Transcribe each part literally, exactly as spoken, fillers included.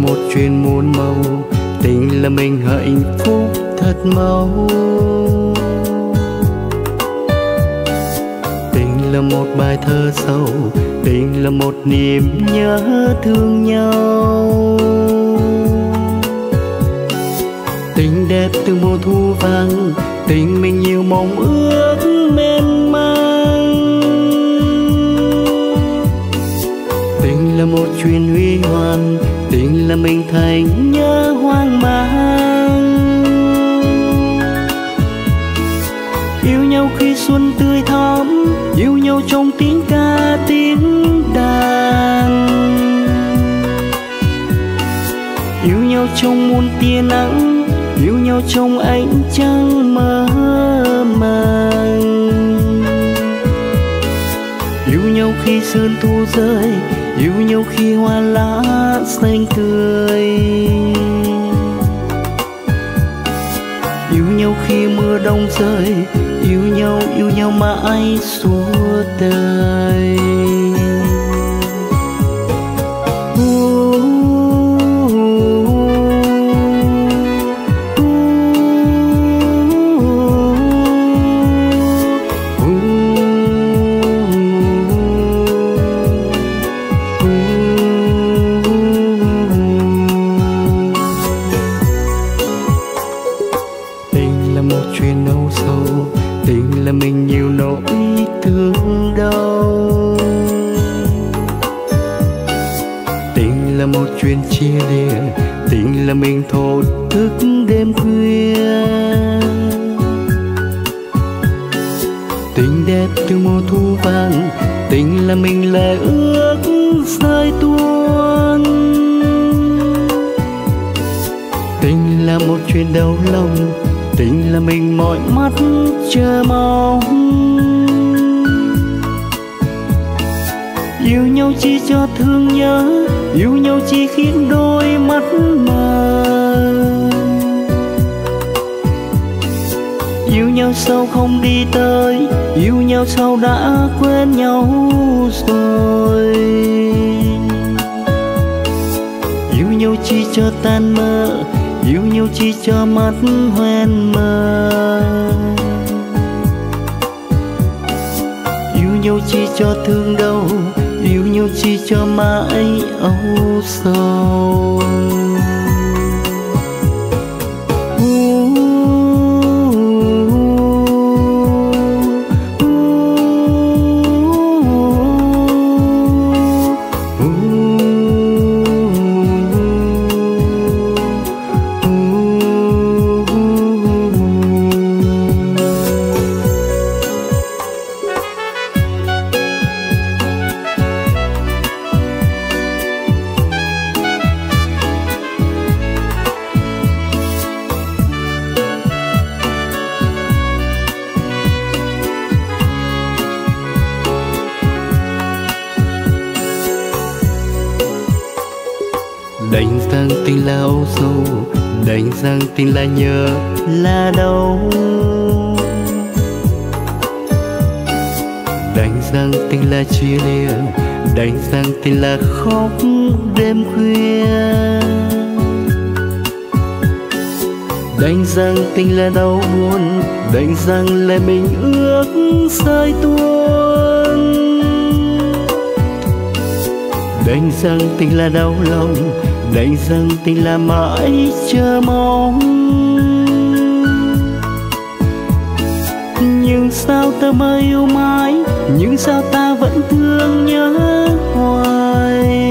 một chuyện muôn màu, tình là mình hạnh phúc thật mau. Tình là một bài thơ sâu, tình là một niềm nhớ thương nhau. Tình đẹp từ mùa thu vàng, tình mình nhiều mong ước mênh mang. Tình là một chuyện huy hoàng, tình là mình thành nhớ hoang mang. Yêu nhau khi xuân tươi thắm, yêu nhau trong tiếng ca tiếng đàn. Yêu nhau trong muôn tia nắng, yêu nhau trong ánh trăng mơ màng. Yêu nhau khi sương thu rơi, yêu nhau khi hoa lá xanh tươi. Yêu nhau khi mưa đông rơi, yêu nhau, yêu nhau mãi suốt đời. Tình là mình nhiều nỗi thương đau. Tình là một chuyện chia lìa, tình là mình thổ thức đêm khuya. Tình đẹp từ mùa thu vàng, tình là mình lệ ước rơi tuôn. Tình là một chuyện đau lòng, tình là mình mỏi mắt chờ mong. Yêu nhau chỉ cho thương nhớ, yêu nhau chỉ khiến đôi mắt mờ. Yêu nhau sao không đi tới, yêu nhau sao đã quên nhau rồi. Yêu nhau chỉ cho tan mơ, yêu nhau chỉ cho mắt hoen mơ. Yêu nhau chỉ cho thương đau, yêu nhau chỉ cho mãi âu sầu. Đành rằng tình là âu sầu, đành rằng tình là nhớ là đau. Đành rằng tình là chia lìa, đành rằng tình là khóc đêm khuya. Đành rằng tình là đau buồn, đành rằng là mình ước rơi tuôn. Đành rằng tình là đau lòng, đành rằng tình là mãi chờ mong. Nhưng sao ta mới yêu mãi, nhưng sao ta vẫn thương nhớ hoài.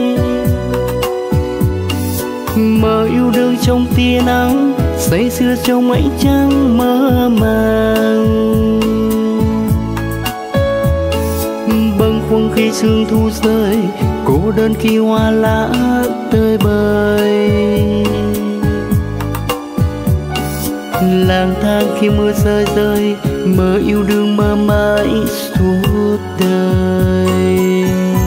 Mơ yêu đương trong tia nắng, say sưa trong ánh trăng mơ màng. Bâng khuâng khi sương thu rơi, cô đơn khi hoa lá tơi bời. Lang thang khi mưa rơi rơi, mơ yêu đương mơ mãi suốt đời.